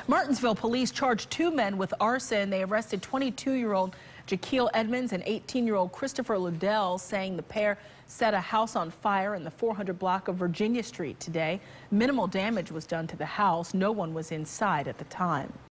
Martinsville police charged 2 men with arson. They arrested 22-year-old Jaquil Edmonds and 18-year-old Christopher Liddell, saying the pair set a house on fire in the 400 block of Virginia Street today. Minimal damage was done to the house. No one was inside at the time.